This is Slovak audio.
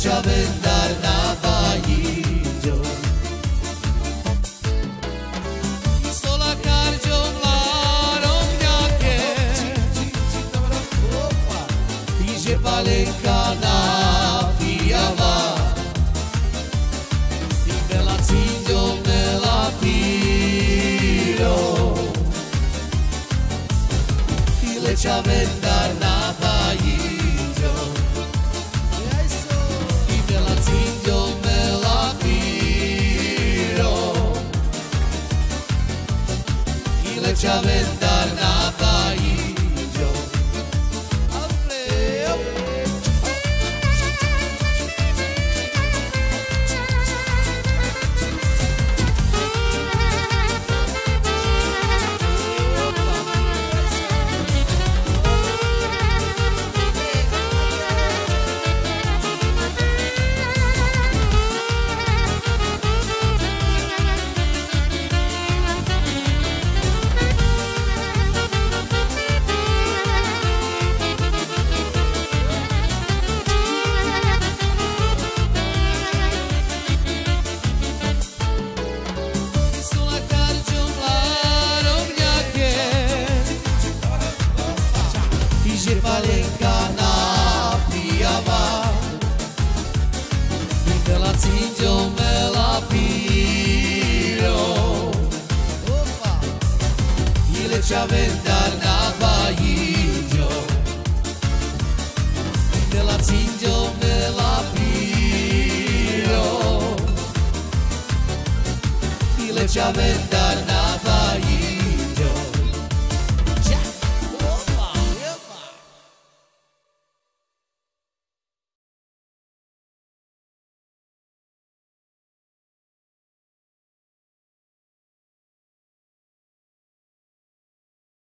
Ileća vendar na bajiđo I sola karđom larom njake Iže palenka na pijava I mela cinđo mela piro Ileća vendar na bajiđo Ileća vendar na bajiđo Iže palenka na pijava I mela cinđo mela piro Ileća vendar na bajiđo I mela cinđo mela piro Ileća vendar na